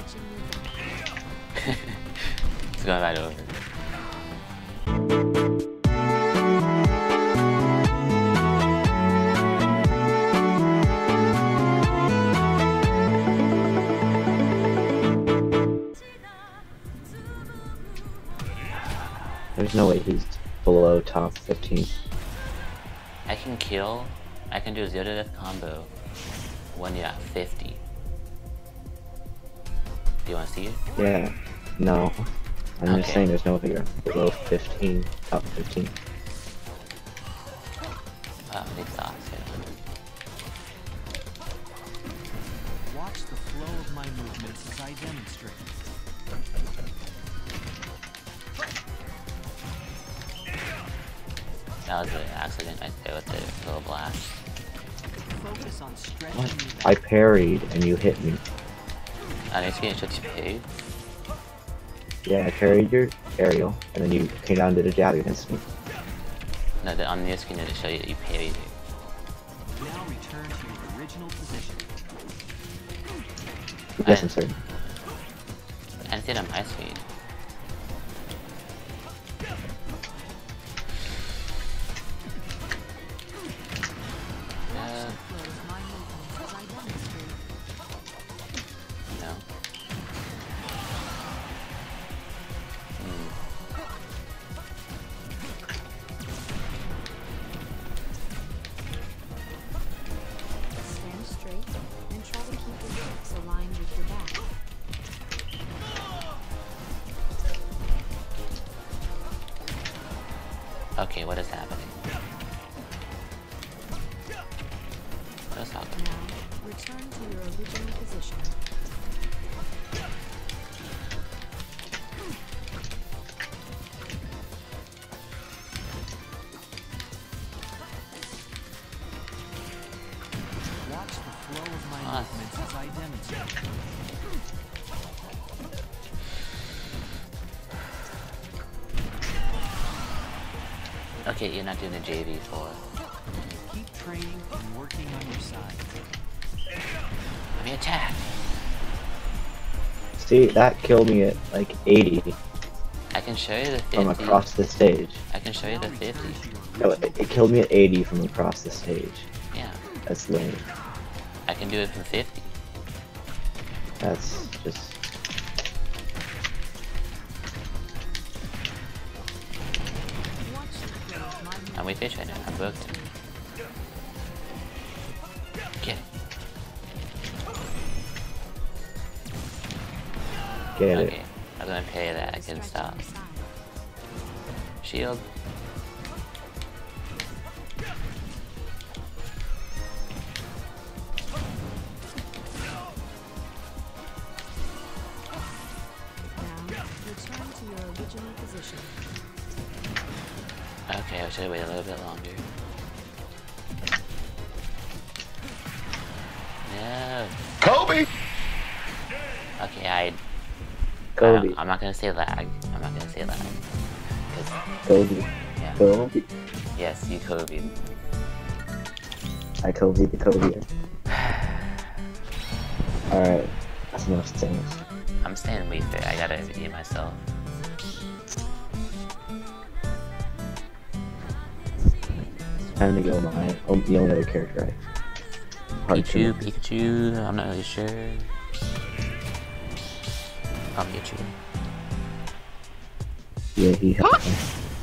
It's going right over. There's no way he's below top 15. I can kill. I can do a 0 to death combo when you're at 50. Do you want to see it? Yeah. No. I'm just Okay. saying there's no way you're below 15. Top 15. Oh, big sauce. Watch the flow of my movements as I demonstrate. That was an accident right there with the little blast. Focus on stretching What? your back. I parried and you hit me. On your screen, it shows you paid. Yeah, I parried your aerial, and then you came down and did a jab against me. No, on your screen, it show you that you parried it. Now return to your original position. Yes, I'm certain. I didn't see it on my screen. No. Stand straight and try to keep your hips aligned with your back. Okay, what is happening? That's not good. Now, return to your original position. Watch the flow of my Ah. movements as I demonstrate. Okay, you're not doing a JV4. Keep training and working on your side. Let me attack. See, that killed me at like 80 I can show you the 50. from across the stage. I can show you the Now 50. return to your No, it killed me at 80 from across the stage. Yeah, That's lame. I can do it from 50. That's just... Watch the flow of my movement. I'm with fish right now. I booked him. Get it. Get Okay, it. I'm gonna pay that. I can Stretch stop. on your side. Shield. Now, return to your original position. Okay, I should have waited a little bit longer. No. Kobe! Okay, Kobe. I'm not gonna say lag. I'm not gonna say lag. 'Cause, Kobe. yeah. Kobe. Yes, you Kobe. I Kobe the Kobe. Alright, that's enough things. I'm staying way fit. I gotta eat myself. Time to go my the only other character I Pikachu, I'm not really sure. I'll get you. Yeah, he helped me.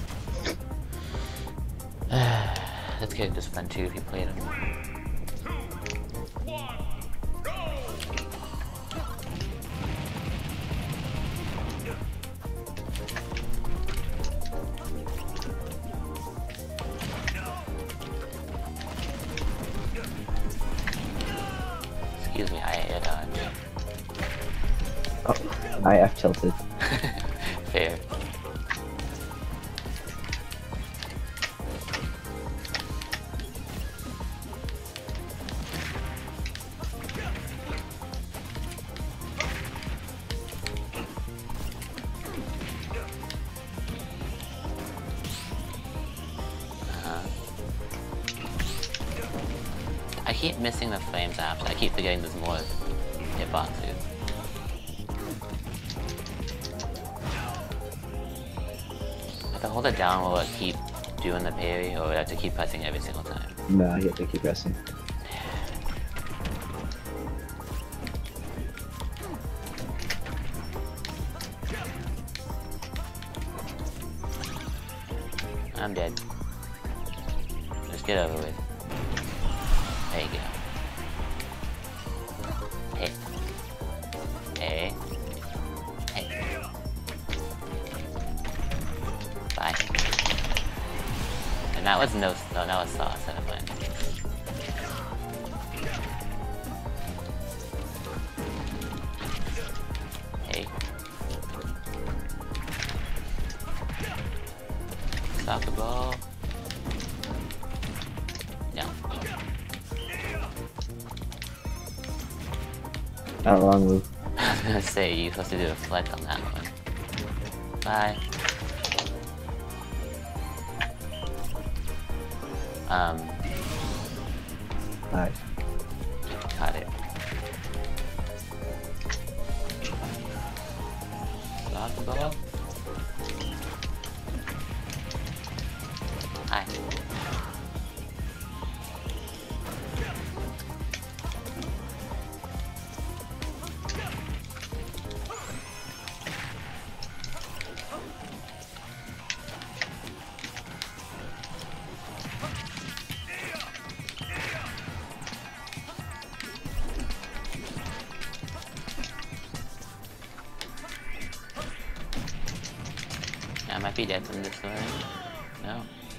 This character's fun too if you played him. Excuse me, I air dodge. Oh, I F tilted. Fair. I keep missing the flames apps. I keep forgetting there's more hitboxes. hold it down, will it keep doing the parry, or would I have to keep pressing every single time? No, you have to keep pressing. I'm dead. Just get over with. There you go. Hey. Hey. Hey. Bye. And that was no, that was sauce. That was fine. Hey. Soccer ball. No. Not wrong move. I was gonna say, you're supposed to do a flex on that one. Bye. Nice. Got it. Soccer ball. Hi. I might be dead from this one. No.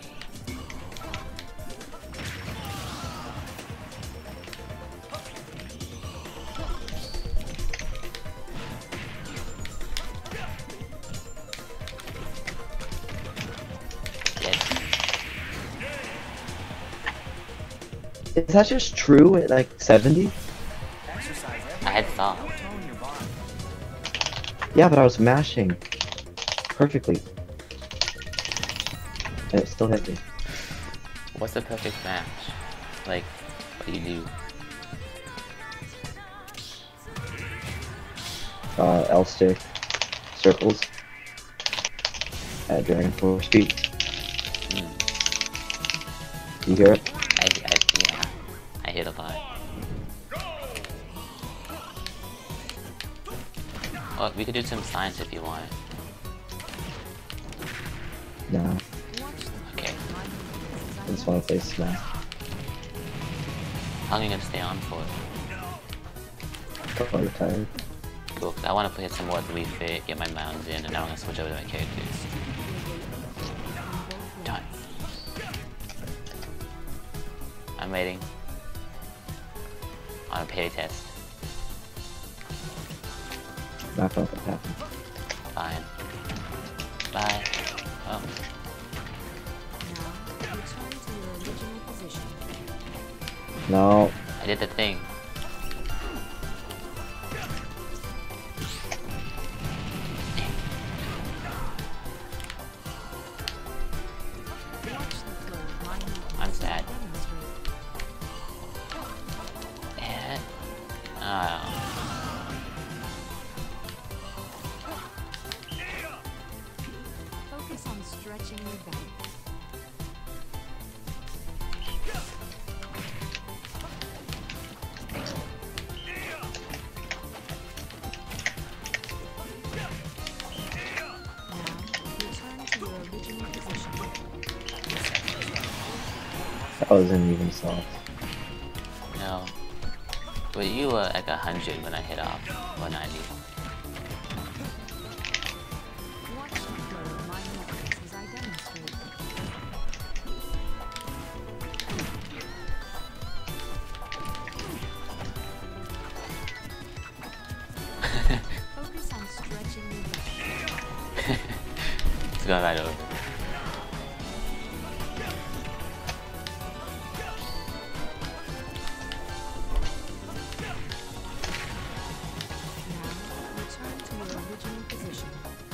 Is that just true at like 70? I had thought. Yeah, but I was mashing perfectly. And it still hit me. What's the perfect match? Like, what do you do? L stick, circles, at Dragon Force speed. You hear it? Yeah, I hit a lot. Well, we could do some science if you want. No, Okay. I just want to play Smash. How long are you gonna stay on for? Oh, you're tired. Cool, 'cause I want to play some more Wii Fit, get my mountains in, and now I'm gonna switch over to my characters. Done. I'm waiting. On a pay test. Not gonna let that happen. Fine. Bye. Oh. Now, return to your original position. No. I did the thing. Watch the flow of my movements I'm as I sad. demonstrate. And... Oh. Focus on stretching your back. Now, return to your original position. That wasn't even soft. No. But you were like 100 when I hit off. Or 90. Watch the flow of my movements as I demonstrate. Focus on stretching your back. It's going right over. Now, return to your original position.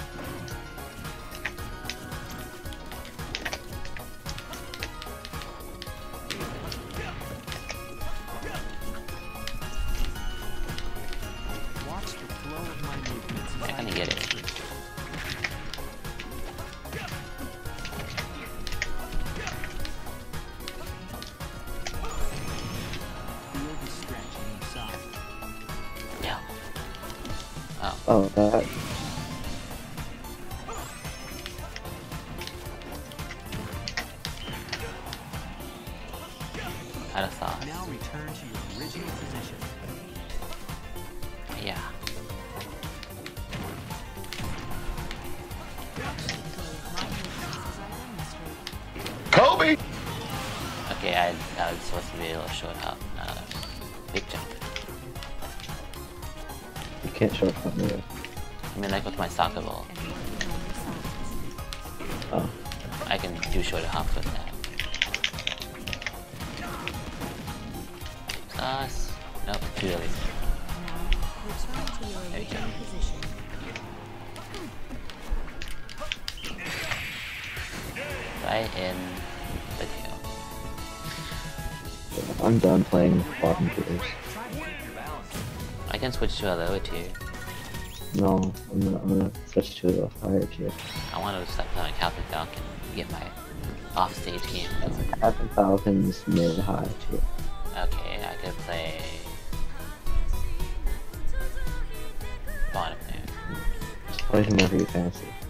Watch the flow of my movements as I I kinda get it. Oh, Oh, that. out of sauce. Now return to your original position. Yeah. Kobe! Okay, I was supposed to be a little short up. Big jump. You can't show up from there. I mean, like with my soccer ball. Oh. I can do short hops with that. Sauce. Nope, too early. Return to your There you go. original position. Right in the tail. I'm done playing bottom tiers. I can switch to a lower tier. No, I'm gonna switch to a higher tier. I want to start playing Captain Falcon and get my off-stage game. Captain Falcon's mid-high tier. Okay, I could play bottom there. Just play whoever you fancy.